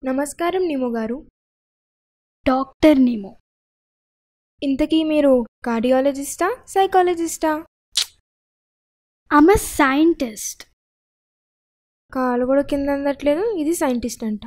నమస్కారం నీమో గారు. Doctor Nemo. ఇంతకీ మీరు కార్డియాలజిస్టా, సైకాలజిస్టా? I'm a scientist. కాలు కూడా కింద అందట్లేదు, ఇది సైంటిస్ట్ అంట.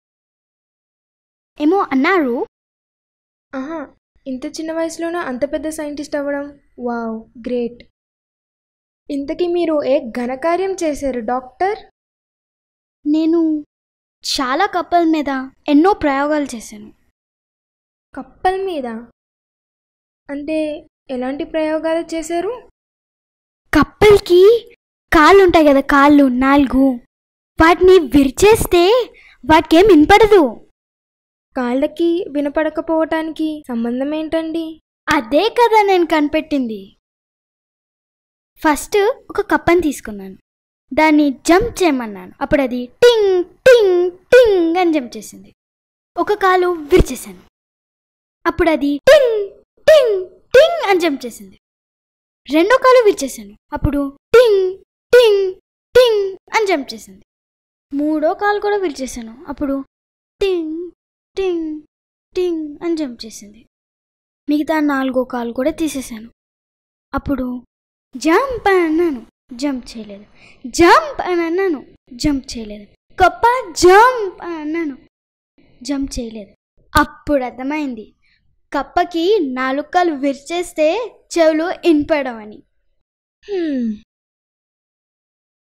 ఏమో అన్నారు. ఆహా, ఇంత చిన్న వయసులోనే అంత పెద్ద సైంటిస్ట్ అవ్వడం, వావ్, గ్రేట్. ఇంతకీ మీరు ఏ ఘనకార్యం చేశారు డాక్టర్? నేను చాలా కప్పల మీద ఎన్నో ప్రయోగాలు చేశాను. కప్పల మీద అంటే ఎలాంటి ప్రయోగాలు చేశారు? కప్పలకి కాళ్ళు ఉంటాయి కదా, కాళ్ళు 4, వాటిని విరిచేస్తే వాటికి ఏం వినపడదు. కాళ్ళకి వినపడకపోవటానికి సంబంధం ఏంటండి? అదే కదా నేను కనిపెట్టింది. ఫస్ట్ ఒక కప్పని తీసుకున్నాను, దాన్ని జంప్ చేయమన్నాను, అప్పుడు అది టింగ్ టింగ్ టింగ్ అని జంప్ చేసింది. ఒక కాలు విరిచేశాను, అప్పుడు అది టింగ్ టింగ్ టింగ్ అని జంప్ చేసింది. రెండో కాలు విరిచేశాను, అప్పుడు టింగ్ టింగ్ టింగ్ అని జంప్ చేసింది. మూడో కాలు కూడా విరిచేశాను, అప్పుడు టింగ్ టింగ్ టింగ్ అని జంప్ చేసింది. మిగతా 4వ కాలు కూడా తీసేశాను, అప్పుడు జంప్ అని అన్నాను, జంప్ చేయలేదు. జంప్ అని అన్నాను, జంప్ చేయలేదు. కప్ప జంప్ అని అన్నాను, జంప్ చేయలేదు. అప్పుడు అర్థమైంది, కప్పకి 4 కాలు విరిచేస్తే చెవులు వినపడడం అని.